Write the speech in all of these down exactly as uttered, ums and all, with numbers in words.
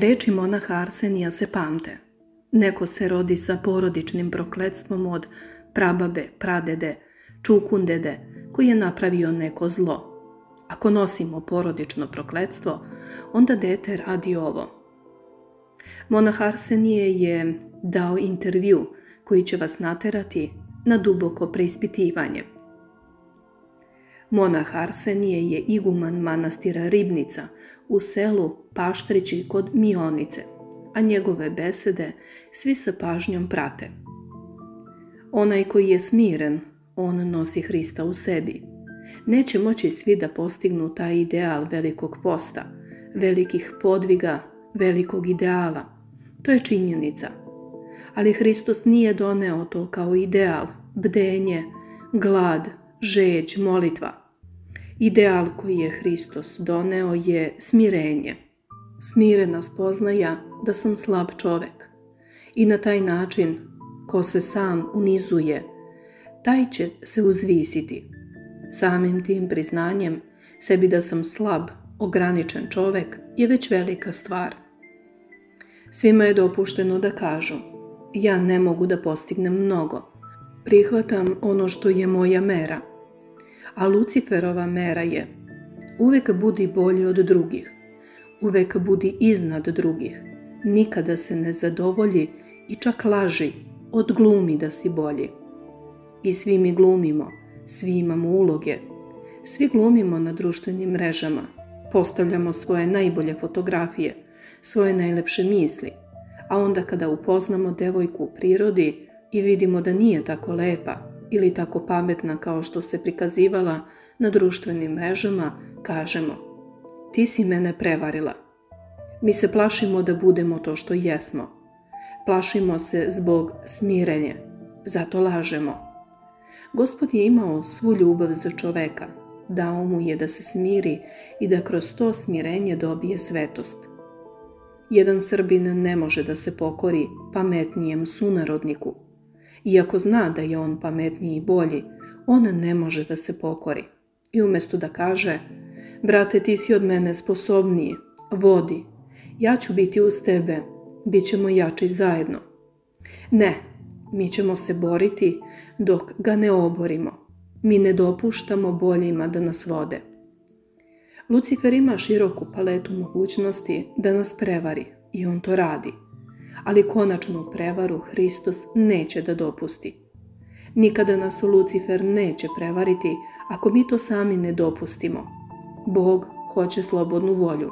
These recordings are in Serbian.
Reči monaha Arsenija se pamte. Neko se rodi sa porodičnim prokletstvom od prababe, pradede, čukundede, koji je napravio neko zlo. Ako nosimo porodično prokletstvo, onda dete radi ovo. Monah Arsenije je dao intervju koji će vas naterati na duboko preispitivanje. Monah Arsenije je iguman manastira Ribnica u selu Paštrići kod Mionice, a njegove besede svi sa pažnjom prate. Onaj koji je smiren, on nosi Hrista u sebi. Neće moći svi da postignu taj ideal velikog posta, velikih podviga, velikog ideala. To je činjenica. Ali Hristos nije doneo to kao ideal, bdenje, glad, žeđ, molitva. Ideal koji je Hristos doneo je smirenje. Smirena spoznaja da sam slab čovek. I na taj način, ko se sam unizuje, taj će se uzvisiti. Samim tim priznanjem sebi da sam slab, ograničen čovek je već velika stvar. Svima je dopušteno da kažu, ja ne mogu da postignem mnogo, prihvatam ono što je moja mera. A Luciferova mera je, uvek budi bolji od drugih, uvek budi iznad drugih, nikada se ne zadovolji i čak laži, odglumi da si bolji. I svi mi glumimo, svi imamo uloge, svi glumimo na društvenim mrežama, postavljamo svoje najbolje fotografije, svoje najlepše misli, a onda kada upoznamo devojku u prirodi i vidimo da nije tako lepa ili tako pametna kao što se prikazivala na društvenim mrežama, kažemo, ti si mene prevarila. Mi se plašimo da budemo to što jesmo. Plašimo se zbog smirenja, zato lažemo. Gospod je imao svu ljubav za čoveka, dao mu je da se smiri i da kroz to smirenje dobije svetost. Jedan Srbin ne može da se pokori pametnijem sunarodniku. Iako zna da je on pametniji i bolji, on ne može da se pokori. I umjesto da kaže, brate, ti si od mene sposobniji, vodi, ja ću biti uz tebe, bit ćemo jači zajedno. Ne, mi ćemo se boriti dok ga ne oborimo. Mi ne dopuštamo boljima da nas vode. Lucifer ima široku paletu mogućnosti da nas prevari i on to radi. Ali konačnu prevaru Hristos neće da dopusti. Nikada nas Lucifer neće prevariti ako mi to sami ne dopustimo. Bog hoće slobodnu volju.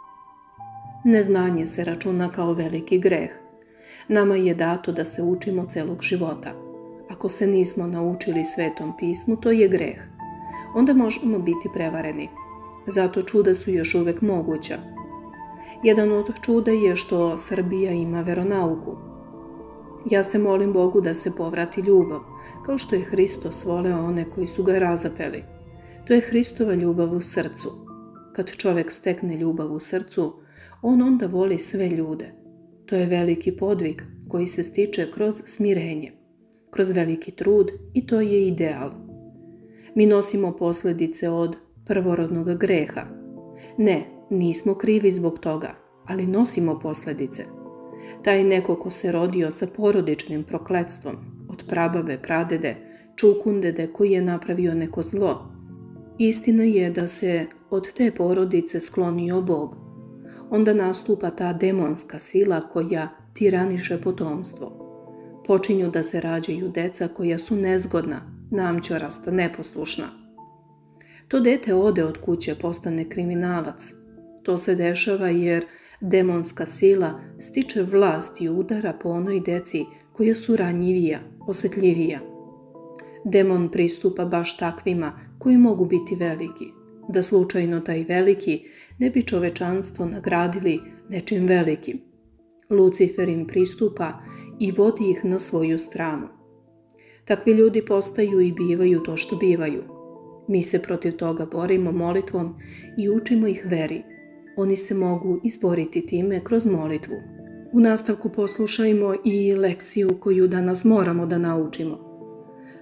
Neznanje se računa kao veliki greh. Nama je dato da se učimo celog života. Ako se nismo naučili Svetom pismu, to je greh. Onda možemo biti prevareni. Zato čuda su još uvek moguća. Jedan od čuda je što Srbija ima veronauku. Ja se molim Bogu da se povrati ljubav, kao što je Hristos voleo one koji su ga razapeli. To je Hristova ljubav u srcu. Kad čovek stekne ljubav u srcu, on onda voli sve ljude. To je veliki podvig koji se stiče kroz smirenje, kroz veliki trud i to je ideal. Mi nosimo posljedice od prvorodnog greha. Ne, nismo krivi zbog toga, ali nosimo posljedice. Taj neko ko se rodio sa porodičnim prokletstvom, od prababe, pradede, čukundede koji je napravio neko zlo, istina je da se od te porodice sklonio Bog. Onda nastupa ta demonska sila koja tiraniše potomstvo. Počinju da se rađaju deca koja su nezgodna, namćorasta, neposlušna. To dete ode od kuće, postane kriminalac. To se dešava jer demonska sila stiče vlast i udara po onoj deci koja su ranjivija, osetljivija. Demon pristupa baš takvima koji mogu biti veliki, da slučajno taj veliki ne bi čovečanstvo nagradili nečim velikim. Lucifer im pristupa i vodi ih na svoju stranu. Takvi ljudi postaju i bivaju to što bivaju. Mi se protiv toga borimo molitvom i učimo ih veri. Oni se mogu izboriti time kroz molitvu. U nastavku poslušajmo i lekciju koju danas moramo da naučimo.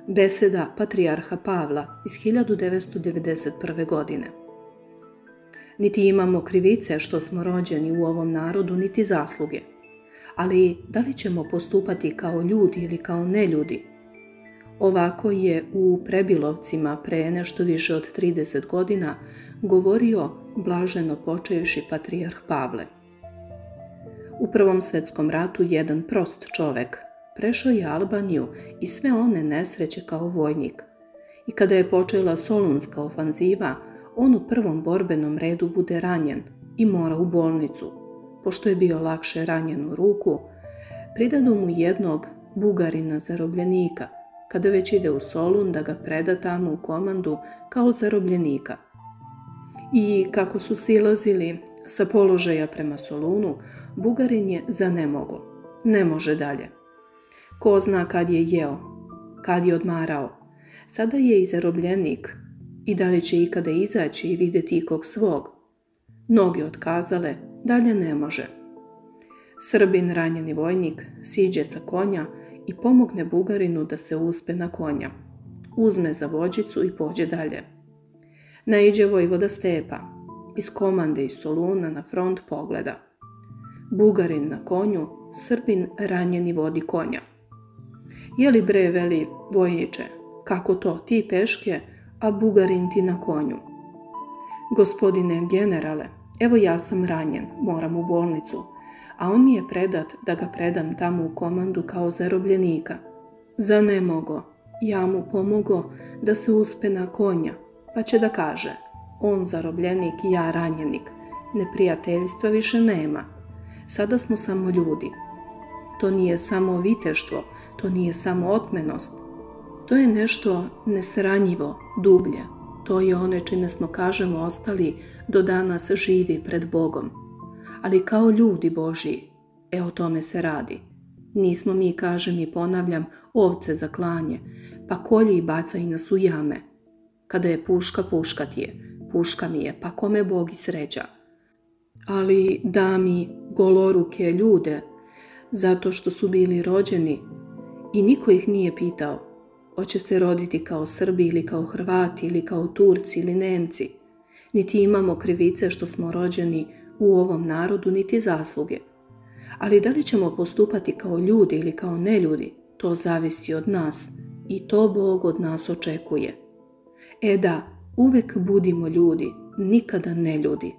Beseda patrijarha Pavla iz hiljadu devetsto devedeset prve. godine. Niti imamo krivice što smo rođeni u ovom narodu, niti zasluge. Ali da li ćemo postupati kao ljudi ili kao neljudi? Ovako je u Prebilovcima pre nešto više od trideset godina govorio blaženo počevši patrijarh Pavle. U Prvom svetskom ratu jedan prost čovek prešao je Albaniju i sve one nesreće kao vojnik. I kada je počela Solunska ofanziva, on u prvom borbenom redu bude ranjen i mora u bolnicu. Pošto je bio lakše ranjen u ruku, pridadu mu jednog Bugarina zarobljenika, kada već ide u Solun da ga preda tamo u komandu kao zarobljenika. I kako su silazili sa položaja prema Solunu, Bugarin je zanemogo. Ne može dalje. Ko zna kad je jeo, kad je odmarao. Sada je i zarobljenik i da li će ikada izaći i vidjeti ikog svog. Noge otkazale, dalje ne može. Srbin, ranjeni vojnik, siđe sa konja i pomogne Bugarinu da se uspe na konja. Uzme za vođicu i pođe dalje. Naiđe vojvoda Stepa. Iz komande iz Soluna na front pogleda. Bugarin na konju, Srbin ranjeni vodi konja. Jeli bre, veli vojniče, kako to, ti peške, a Bugarin ti na konju? Gospodine generale, evo ja sam ranjen, moram u bolnicu, a on mi je predat da ga predam tamo u komandu kao zarobljenika. Zanemogo, ja mu pomogo da se uspe na konja, pa će da kaže, on zarobljenik, ja ranjenik, neprijateljstva više nema, sada smo samo ljudi. To nije samo viteštvo, to nije samo otmenost, to je nešto nesranjivo, dublje. To je one čime smo, kažemo, ostali do danas živi pred Bogom. Ali kao ljudi Božji, e o tome se radi. Nismo mi, kažem i ponavljam, ovce za klanje, pa kolji i bacaj nas u jame. Kada je puška, puška ti je, puška mi je, pa kome Bog i sreća. Ali da mi goloruke ljude, zato što su bili rođeni i niko ih nije pitao, hoće se roditi kao Srbi ili kao Hrvati ili kao Turci ili Nemci. Niti imamo krivice što smo rođeni u ovom narodu, niti zasluge. Ali da li ćemo postupati kao ljudi ili kao neljudi, to zavisi od nas i to Bog od nas očekuje. E da, uvek budimo ljudi, nikada ne ljudi.